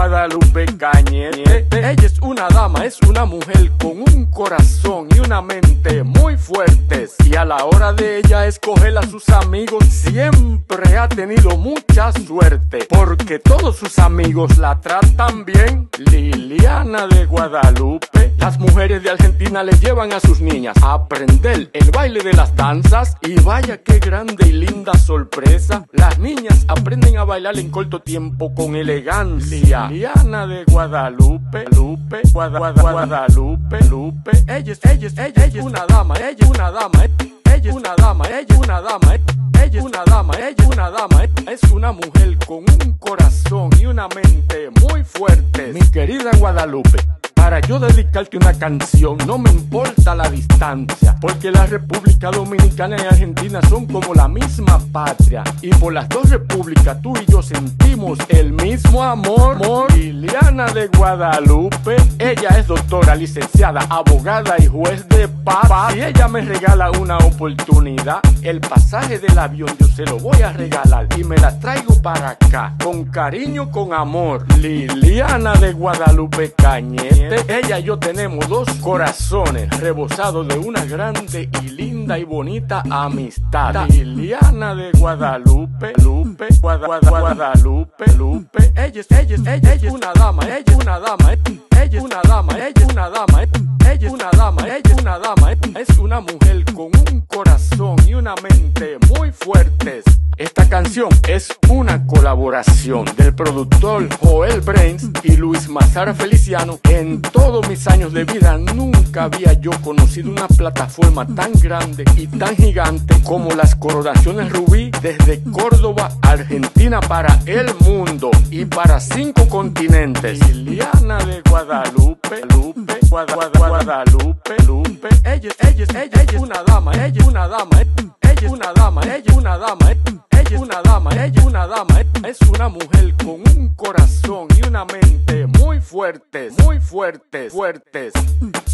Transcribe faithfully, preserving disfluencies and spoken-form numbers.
Guadalupe Cañete. Ella es una dama, es una mujer con un corazón y una mente muy fuertes. Y a la hora de ella escoger a sus amigos siempre ha tenido mucha suerte, porque todos sus amigos la tratan bien. Liliana de Guadalupe. Las mujeres de Argentina le llevan a sus niñas a aprender el baile de las danzas. Y vaya qué grande y linda sorpresa, las niñas aprenden a bailar en corto tiempo con elegancia. Liliana de Guadalupe, Lupe, Guada, Guada, Guadalupe, Lupe. Ella es, ella es, ella, ella es una dama, ella es una dama, ella es una dama, ella es una dama, ella es una dama, ella es una dama, es una mujer con un corazón y una mente muy fuerte. Mi querida Guadalupe, para yo dedicarte una canción no me importa la distancia, porque la República Dominicana y Argentina son como la misma patria, y por las dos repúblicas tú y yo sentimos el mismo amor. amor. Liliana de Guadalupe, ella es doctora, licenciada, abogada y juez de paz. Si ella me regala una oportunidad, el pasaje del avión yo se lo voy a regalar y me la traigo para acá, con cariño, con amor. Liliana de Guadalupe Cañete. Ella y yo tenemos dos corazones rebosados de una grande y linda y bonita amistad. Liliana de Guadalupe, Lupe, Guada, Guada, Guadalupe, Lupe. Ella es, ella es, ella es una dama, ella es una dama, ella es una dama, ella es una dama, ella es una dama, ella es una dama, es una mujer con un corazón y una mente muy fuertes. Esta canción es una colaboración del productor Joel Brains y Luis Mazara Feliciano. En todos mis años de vida nunca había yo conocido una plataforma tan grande y tan gigante como las Coronaciones Rubí, desde Córdoba, Argentina, para el mundo y para cinco continentes. Liliana de Guadalupe, Lupe, Guada, Guada, Guadalupe, Lupe. Ella, ella, ella, ella es una dama, ella es una dama, ella es una dama, ella es una dama, ella es una dama, ella es una dama, es una mujer con un corazón y una mente muy fuertes, muy fuertes, fuertes.